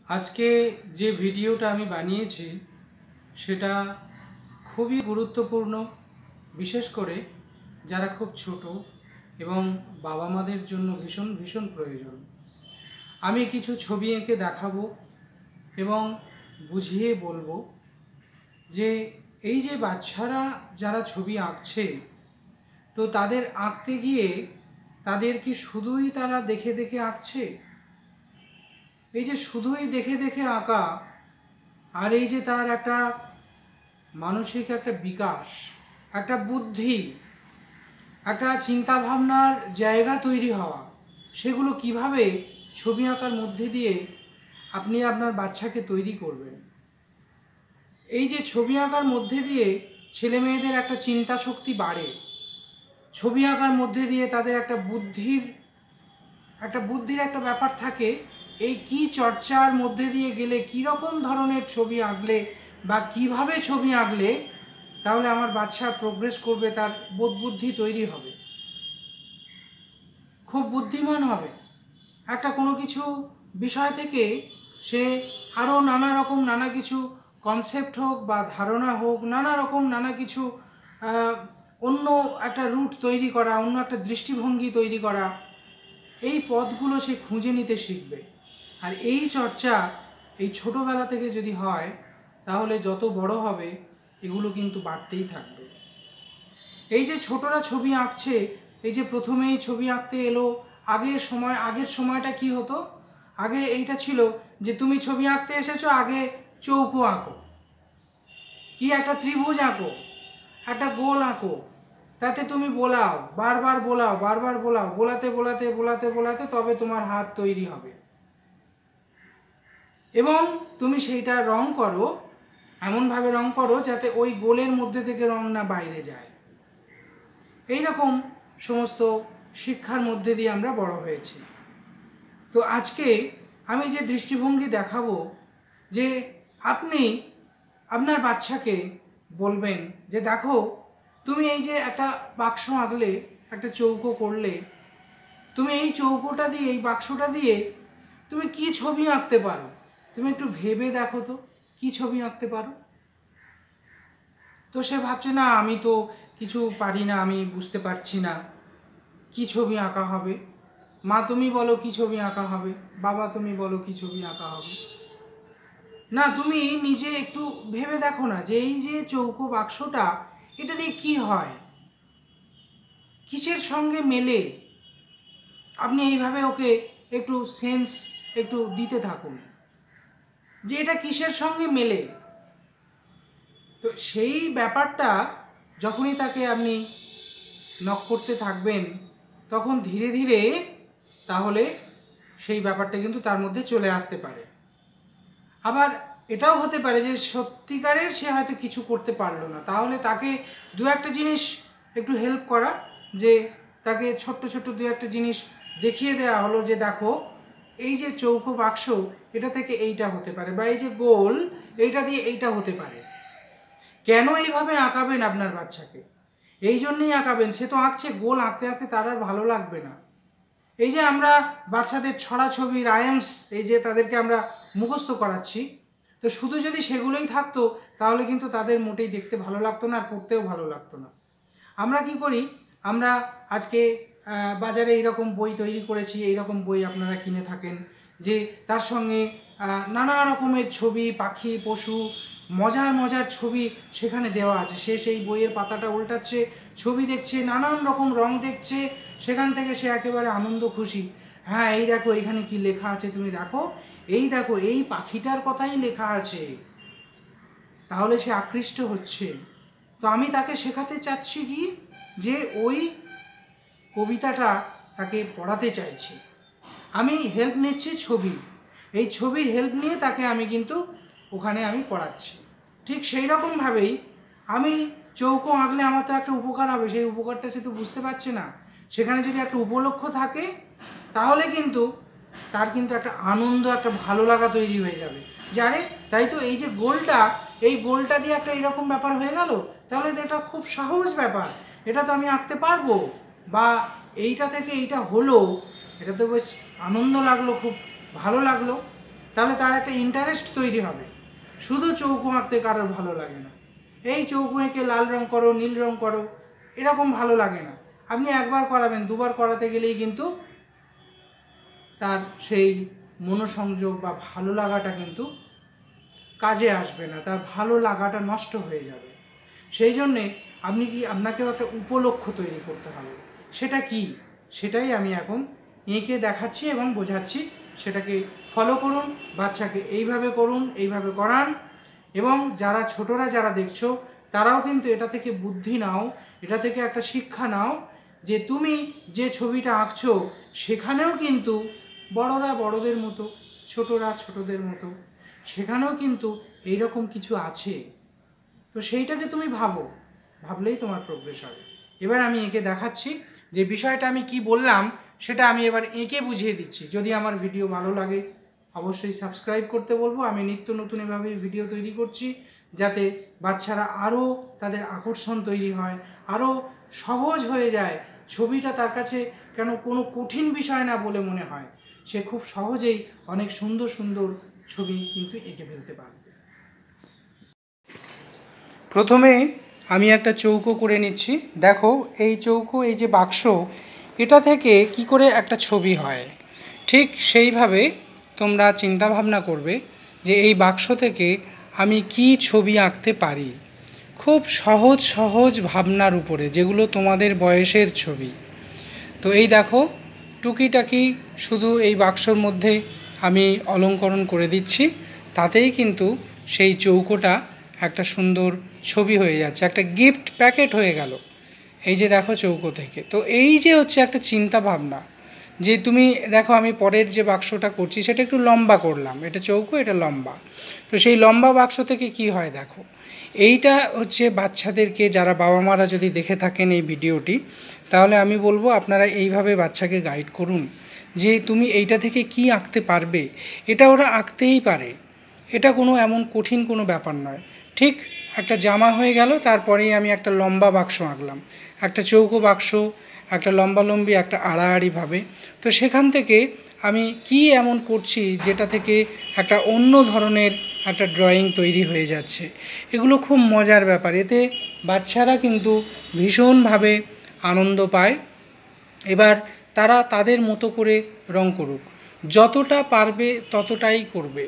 আজকে যে ভিডিওটা আমি বানিয়েছি সেটা খুবই গুরুত্বপূর্ণ, বিশেষ করে যারা খুব ছোট এবং বাবা মাদের জন্য ভীষণ ভীষণ প্রয়োজন। আমি কিছু ছবি এঁকে দেখাবো এবং বুঝিয়ে বলবো যে এই যে বাচ্চারা যারা ছবি আঁকছে, তো তাদের আঁকতে গিয়ে তাদের কি শুধুই তারা দেখে দেখে আঁকছে? এই যে শুধুই দেখে দেখে আঁকা আর এই যে তার একটা মানসিক একটা বিকাশ, একটা বুদ্ধি, একটা চিন্তাভাবনার জায়গা তৈরি হওয়া, সেগুলো কিভাবে ছবি আঁকার মধ্যে দিয়ে আপনি আপনার বাচ্চাকে তৈরি করবেন। এই যে ছবি আঁকার মধ্যে দিয়ে ছেলে মেয়েদের একটা চিন্তা শক্তি বাড়ে, ছবি আঁকার মধ্যে দিয়ে তাদের একটা বুদ্ধির একটা ব্যাপার থাকে। এই কি চর্চার মধ্যে দিয়ে গেলে কী রকম ধরনের ছবি আঁকলে বা কিভাবে ছবি আঁকলে তাহলে আমার বাচ্চা প্রোগ্রেস করবে, তার বোধ বুদ্ধি তৈরি হবে, খুব বুদ্ধিমান হবে। একটা কোনো কিছু বিষয় থেকে সে আরও নানা কিছু কনসেপ্ট হোক বা ধারণা হোক, নানা কিছু অন্য একটা রুট তৈরি করা, অন্য একটা দৃষ্টিভঙ্গি তৈরি করা, এই পথগুলো সে খুঁজে নিতে শিখবে। আর এই চর্চা এই ছোটোবেলা থেকে যদি হয় তাহলে যত বড় হবে এগুলো কিন্তু বাড়তেই থাকবে। এই যে ছোটরা ছবি আঁকছে, এই যে প্রথমেই ছবি আঁকতে এলো, আগের সময়টা কি হতো? আগে এইটা ছিল যে তুমি ছবি আঁকতে এসেছো, আগে চৌকো আঁকো, কি একটা ত্রিভুজ আঁকো, একটা গোল আঁকো, তাতে তুমি বোলাও, বারবার বোলাও, বোলাতে তবে তোমার হাত তৈরি হবে। এবং তুমি সেইটা রং করো, এমনভাবে রং করো যাতে ওই গোলের মধ্যে থেকে রং না বাইরে যায়। এই রকম সমস্ত শিক্ষার মধ্যে দিয়ে আমরা বড় হয়েছি। তো আজকে আমি যে দৃষ্টিভঙ্গি দেখাবো, যে আপনি আপনার বাচ্চাকে বলবেন যে দেখো, তুমি এই যে একটা বাক্স আঁকলে, একটা চৌকো করলে, তুমি এই চৌকোটা দিয়ে, এই বাক্সটা দিয়ে তুমি কি ছবি আঁকতে পারো? তুমি একটু ভেবে দেখো তো, কি ছবি আঁকতে পারো? তো সে ভাবছে না, আমি তো কিছু পারি না, আমি বুঝতে পারছি না কি ছবি আঁকা হবে। মা তুমি বলো কি ছবি আঁকা হবে, বাবা তুমি বলো কি ছবি আঁকা হবে। না, তুমি নিজে একটু ভেবে দেখো না যে এই যে চৌকো বাক্সটা, এটা দিয়ে কি হয়, কিসের সঙ্গে মেলে। আপনি এইভাবে ওকে একটু সেন্স একটু দিতে থাকুন যে এটা কিসের সঙ্গে মেলে। তো সেই ব্যাপারটা যখনই তাকে আপনি নক করতে থাকবেন, তখন ধীরে ধীরে তাহলে সেই ব্যাপারটা কিন্তু তার মধ্যে চলে আসতে পারে। আবার এটাও হতে পারে যে সত্যিকারের সে হয়তো কিছু করতে পারলো না, তাহলে তাকে দু একটা জিনিস একটু হেল্প করা, যে তাকে ছোট্ট দু একটা জিনিস দেখিয়ে দেওয়া হলো যে দেখো, এই যে চৌকো বাক্স, এটা থেকে এইটা হতে পারে, বা এই যে গোল, এইটা দিয়ে এইটা হতে পারে। কেন এইভাবে আঁকাবেন আপনার বাচ্চাকে? এই জন্যই আঁকাবেন, সে তো আঁকছে, গোল আঁকতে আঁকতে তার আর ভালো লাগবে না। এই যে আমরা বাচ্চাদের ছড়া ছবি, রাইমস, এই যে তাদেরকে আমরা মুখস্থ করাচ্ছি, তো শুধু যদি সেগুলোই থাকতো তাহলে কিন্তু তাদের মোটেই দেখতে ভালো লাগতো না, আর পড়তেও ভালো লাগতো না। আমরা কি করি, আমরা আজকে বাজারে এইরকম বই তৈরি করেছি, এইরকম বই আপনারা কিনে থাকেন, যে তার সঙ্গে নানা রকমের ছবি, পাখি, পশু, মজার ছবি সেখানে দেওয়া আছে। সে সেই বইয়ের পাতাটা উল্টাচ্ছে, ছবি দেখছে, নানান রকম রং দেখছে, সেখান থেকে সে একেবারে আনন্দ খুশি। হ্যাঁ, এই দেখো এখানে কি লেখা আছে, তুমি দেখো, এই দেখো এই পাখিটার কথাই লেখা আছে। তাহলে সে আকৃষ্ট হচ্ছে। তো আমি তাকে শেখাতে চাচ্ছি কি, যে ওই কবিতাটা তাকে পড়াতে চাইছি। আমি হেল্প নিচ্ছি ছবি, এই ছবির হেল্প নিয়ে তাকে আমি কিন্তু ওখানে আমি পড়াচ্ছি। ঠিক সেই রকমভাবেই আমি চৌকো আঁকলে আমার তো একটা উপকার হবে, সেই উপকারটা সে তো বুঝতে পারছে না। সেখানে যদি একটা উপলক্ষ্য থাকে তাহলে কিন্তু তার কিন্তু একটা আনন্দ, একটা ভালো লাগা তৈরি হয়ে যাবে, যে আরে তাই তো, এই যে গোলটা, এই গোলটা দিয়ে একটা এইরকম ব্যাপার হয়ে গেল, তাহলে এটা খুব সহজ ব্যাপার, এটা তো আমি আঁকতে পারবো, বা এইটা থেকে এইটা হলো, এটা তো বেশ আনন্দ লাগলো, খুব ভালো লাগলো। তাহলে তার একটা ইন্টারেস্ট তৈরি হবে। শুধু চৌকো আঁকতে কারোর ভালো লাগে না, এই চৌকো এঁকে লাল রং করো, নীল রং করো, এরকম ভালো লাগে না। আপনি একবার করাবেন, দুবার করাতে গেলেই কিন্তু তার সেই মনোসংযোগ বা ভালো লাগাটা কিন্তু কাজে আসবে না, তার ভালো লাগাটা নষ্ট হয়ে যাবে। সেই জন্যে আপনাকেও একটা উপলক্ষ তৈরি করতে হবে। সেটা কি, সেটাই আমি এখন এঁকে দেখাচ্ছি এবং বোঝাচ্ছি। সেটাকে ফলো করুন, বাচ্চাকে এইভাবে করুন, এইভাবে করান। এবং যারা ছোটরা যারা দেখছো তারাও কিন্তু এটা থেকে বুদ্ধি নাও, এটা থেকে একটা শিক্ষা নাও যে তুমি যে ছবিটা আঁকছো সেখানেও কিন্তু বড়রা বড়দের মতো, ছোটরা ছোটদের মতো, সেখানেও কিন্তু এইরকম কিছু আছে। তো সেইটাকে তুমি ভাবলেই তোমার প্রোগ্রেস হবে। এবার আমি এঁকে দেখাচ্ছি যে বিষয়টা আমি কি বললাম সেটা আমি এবার এঁকে বুঝিয়ে দিচ্ছি। যদি আমার ভিডিও ভালো লাগে অবশ্যই সাবস্ক্রাইব করতে বলবো। আমি নিত্য নতুন এভাবেই ভিডিও তৈরি করছি যাতে বাচ্চারা আরও তাদের আকর্ষণ তৈরি হয়, আরও সহজ হয়ে যায় ছবিটা, তার কাছে কেন কোনো কঠিন বিষয় না বলে মনে হয়। সে খুব সহজেই অনেক সুন্দর সুন্দর ছবি কিন্তু এঁকে ফেলতে পারবে। প্রথমে আমি একটা চৌকো করে নিচ্ছি। দেখো এই চৌকো, এই যে বাক্স, এটা থেকে কি করে একটা ছবি হয়, ঠিক সেইভাবে তোমরা চিন্তা ভাবনা করবে যে এই বাক্স থেকে আমি কি ছবি আঁকতে পারি। খুব সহজ সহজ ভাবনার উপরে, যেগুলো তোমাদের বয়সের ছবি। তো এই দেখো টুকিটাকি শুধু এই বাক্সর মধ্যে আমি অলঙ্করণ করে দিচ্ছি, তাতেই কিন্তু সেই চৌকোটা একটা সুন্দর ছবি হয়ে যাচ্ছে, একটা গিফট প্যাকেট হয়ে গেল। এই যে দেখো চৌকো থেকে। তো এই যে হচ্ছে একটা চিন্তা ভাবনা যে তুমি দেখো আমি পরের যে বাক্সটা করছি সেটা একটু লম্বা করলাম, এটা চৌকো, এটা লম্বা। তো সেই লম্বা বাক্স থেকে কি হয় দেখো, এইটা হচ্ছে বাচ্চাদেরকে, যারা বাবা মারা যদি দেখে থাকেন এই ভিডিওটি, তাহলে আমি বলবো আপনারা এইভাবে বাচ্চাকে গাইড করুন যে তুমি এইটা থেকে কি আঁকতে পারবে। এটা ওরা আঁকতেই পারে, এটা কোনো এমন কঠিন কোনো ব্যাপার নয়। ঠিক একটা জামা হয়ে গেল, তারপরেই আমি একটা লম্বা বাক্স আঁকলাম, একটা চৌকো বাক্স, একটা লম্বালম্বি, একটা আড়াআড়িভাবে। তো সেখান থেকে আমি কি এমন করছি যেটা থেকে একটা অন্য ধরনের একটা ড্রয়িং তৈরি হয়ে যাচ্ছে। এগুলো খুব মজার ব্যাপার, এতে বাচ্চারা কিন্তু ভীষণভাবে আনন্দ পায়। এবার তারা তাদের মতো করে রং করুক, যতটা পারবে ততটাই করবে,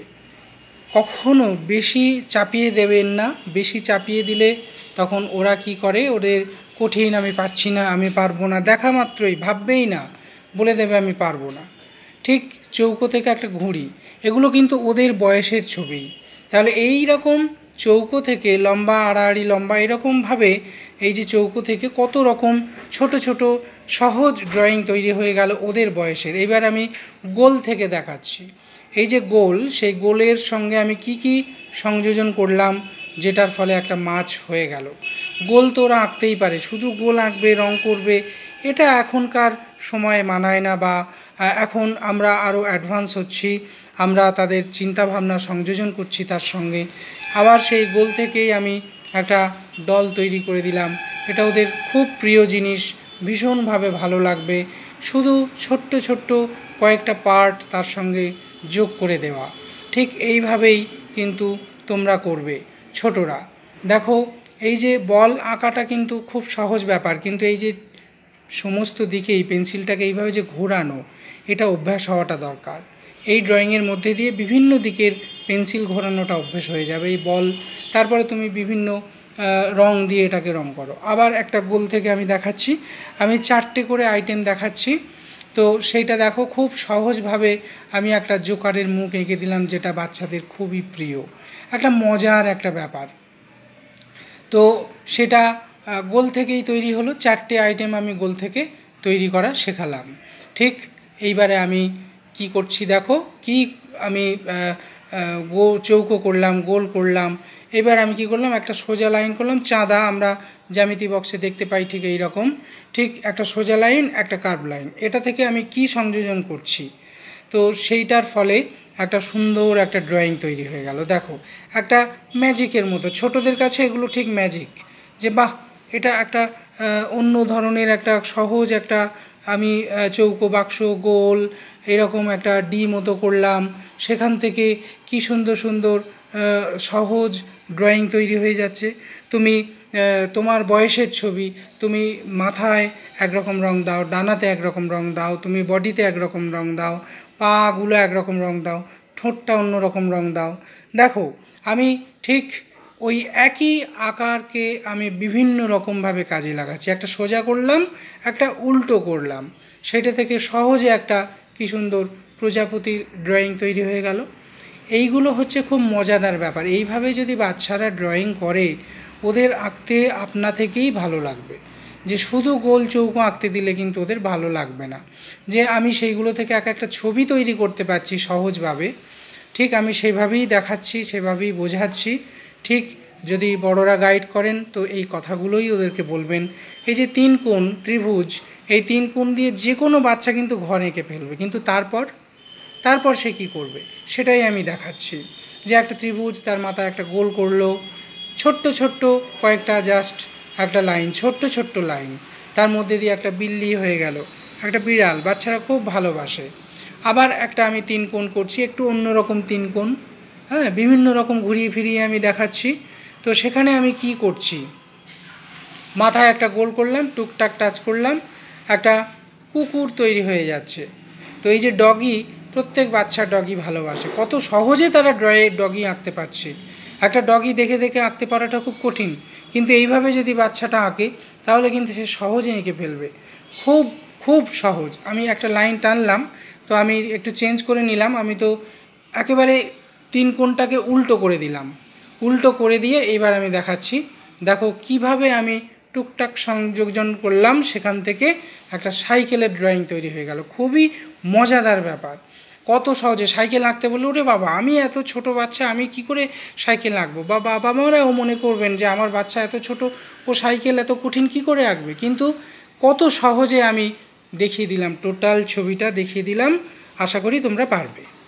কখনো বেশি চাপিয়ে দেবেন না। বেশি চাপিয়ে দিলে তখন ওরা কি করে, ওদের কঠিন, আমি পারছি না, আমি পারবো না, দেখা মাত্রই ভাববেই না, বলে দেবে আমি পারবো না। ঠিক চৌকো থেকে একটা ঘুড়ি, এগুলো কিন্তু ওদের বয়সের ছবি। তাহলে এই রকম চৌকো থেকে লম্বা, আড়াআড়ি, লম্বা, এরকমভাবে এই যে চৌকো থেকে কত রকম ছোট ছোট সহজ ড্রয়িং তৈরি হয়ে গেল ওদের বয়সের। এবার আমি গোল থেকে দেখাচ্ছি। এই যে গোল, সেই গোলের সঙ্গে আমি কি কি সংযোজন করলাম, যেটার ফলে একটা মাছ হয়ে গেল। গোল তো ওরা আঁকতেই পারে, শুধু গোল আঁকবে, রং করবে, এটা এখনকার সময়ে মানায় না। বা এখন আমরা আরও অ্যাডভান্স হচ্ছি, আমরা তাদের চিন্তাভাবনা সংযোজন করছি তার সঙ্গে। আবার সেই গোল থেকেই আমি একটা ডল তৈরি করে দিলাম, এটা ওদের খুব প্রিয় জিনিস, ভীষণভাবে ভালো লাগবে। শুধু ছোট্ট ছোট্ট কয়েকটা পার্ট তার সঙ্গে যোগ করে দেওয়া। ঠিক এইভাবেই কিন্তু তোমরা করবে ছোটরা। দেখো এই যে বল আঁকাটা কিন্তু খুব সহজ ব্যাপার, কিন্তু এই যে সমস্ত দিকেই পেন্সিলটাকে এইভাবে যে ঘোরানো, এটা অভ্যাস হওয়াটা দরকার। এই ড্রয়িংয়ের মধ্যে দিয়ে বিভিন্ন দিকের পেন্সিল ঘোরানোটা অভ্যেস হয়ে যাবে। এই বল, তারপরে তুমি বিভিন্ন রং দিয়ে এটাকে রং করো। আবার একটা গোল থেকে আমি দেখাচ্ছি, আমি 4টে করে আইটেম দেখাচ্ছি। তো সেইটা দেখো খুব সহজভাবে আমি একটা জোকারের মুখ এঁকে দিলাম, যেটা বাচ্চাদের খুবই প্রিয়, একটা মজার একটা ব্যাপার। তো সেটা গোল থেকেই তৈরি হলো, 4টে আইটেম আমি গোল থেকে তৈরি করা শেখালাম। ঠিক এইবারে আমি কি করছি দেখো, কি আমি চৌকো করলাম, গোল করলাম। এবার আমি কি করলাম, একটা সোজা লাইন করলাম, চাঁদা আমরা জ্যামিতি বক্সে দেখতে পাই ঠিক এই রকম, ঠিক একটা সোজা লাইন, একটা কার্ভ লাইন। এটা থেকে আমি কি সংযোজন করছি, তো সেইটার ফলে একটা সুন্দর একটা ড্রয়িং তৈরি হয়ে গেল। দেখো একটা ম্যাজিকের মতো, ছোটদের কাছে এগুলো ঠিক ম্যাজিক, যে বাহ, এটা একটা অন্য ধরনের একটা সহজ একটা আমি চৌকো বাক্স, গোল, এরকম একটা ডি মতো করলাম, সেখান থেকে কি সুন্দর সুন্দর সহজ ড্রয়িং তৈরি হয়ে যাচ্ছে। তুমি তোমার বয়সের ছবি, তুমি মাথায় একরকম রং দাও, ডানাতে একরকম রং দাও, তুমি বডিতে একরকম রং দাও, পাগুলো একরকম রং দাও, ঠোঁটটা অন্যরকম রং দাও। দেখো আমি ঠিক ওই একই আকারকে আমি বিভিন্ন রকমভাবে কাজে লাগাচ্ছি। একটা সোজা করলাম, একটা উল্টো করলাম, সেটা থেকে সহজে একটা কি সুন্দর প্রজাপতির ড্রয়িং তৈরি হয়ে গেল। এইগুলো হচ্ছে খুব মজাদার ব্যাপার। এইভাবে যদি বাচ্চারা ড্রয়িং করে, ওদের আঁকতে আপনা থেকেই ভালো লাগবে। যে শুধু গোল চৌকো আঁকতে দিলে কিন্তু ওদের ভালো লাগবে না। যে আমি সেইগুলো থেকে এক একটা ছবি তৈরি করতে পারছি সহজভাবে, ঠিক আমি সেভাবেই দেখাচ্ছি, সেভাবেই বোঝাচ্ছি। ঠিক যদি বড়রা গাইড করেন তো এই কথাগুলোই ওদেরকে বলবেন। এই যে 3 কোণ ত্রিভুজ, এই 3 কোণ দিয়ে যে কোনো বাচ্চা কিন্তু ঘর এঁকে ফেলবে, কিন্তু তারপর সে কী করবে সেটাই আমি দেখাচ্ছি। যে একটা ত্রিভুজ, তার মাথায় একটা গোল করলো, ছোট্ট ছোট্ট কয়েকটা জাস্ট একটা লাইন, ছোট্ট ছোট্ট লাইন, তার মধ্যে দিয়ে একটা বিল্লি হয়ে গেল, একটা বিড়াল, বাচ্চারা খুব ভালোবাসে। আবার একটা আমি 3 কোণ করছি, একটু অন্যরকম 3 কোণ, হ্যাঁ, বিভিন্ন রকম ঘুরিয়ে ফিরিয়ে আমি দেখাচ্ছি। তো সেখানে আমি কি করছি, মাথায় একটা গোল করলাম, টুকটাক টাচ করলাম, একটা কুকুর তৈরি হয়ে যাচ্ছে। তো এই যে ডগি, প্রত্যেক বাচ্চা ডগি ভালোবাসে, কত সহজে তারা ডগি আঁকতে পারছে। একটা ডগি দেখে দেখে আঁকতে পারাটা খুব কঠিন, কিন্তু এইভাবে যদি বাচ্চাটা আঁকে তাহলে কিন্তু সে সহজে এঁকে ফেলবে, খুব খুব সহজ। আমি একটা লাইন টানলাম, তো আমি একটু চেঞ্জ করে নিলাম, আমি তো একেবারে 3 কোণটাকে উল্টো করে দিলাম, উল্টো করে দিয়ে এবার আমি দেখাচ্ছি। দেখো কিভাবে আমি টুকটাক সংযোজন করলাম, সেখান থেকে একটা সাইকেলের ড্রয়িং তৈরি হয়ে গেল। খুবই মজাদার ব্যাপার। কত সহজে সাইকেল আঁকতে বললে, ওরে বাবা আমি এত ছোট বাচ্চা, আমি কি করে সাইকেল আঁকবো, বা বাবা মারাও মনে করবেন যে আমার বাচ্চা এত ছোট, ও সাইকেল এত কঠিন কি করে আঁকবে। কিন্তু কত সহজে আমি দেখিয়ে দিলাম, টোটাল ছবিটা দেখিয়ে দিলাম। আশা করি তোমরা পারবে।